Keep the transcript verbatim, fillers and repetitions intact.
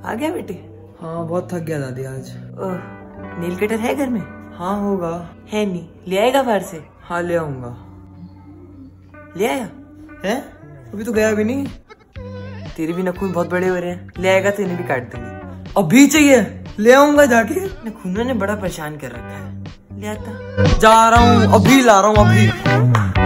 आ गया बेटे? हाँ बहुत थक गया दादी आज। ओह, नील कटर है घर में? हाँ होगा। है नहीं, ले आएगा बाहर से? हाँ ले आऊंगा। ले आया है? अभी तो गया भी नहीं। तेरे भी नाखून बहुत बड़े हो रहे हैं, ले आएगा तो इन्हें भी काट देंगे। अभी चाहिए? ले आऊंगा जाके। नाखूनों ने बड़ा परेशान कर रखा है, ले आता। जा रहा हूँ, अभी ला रहा हूँ अभी।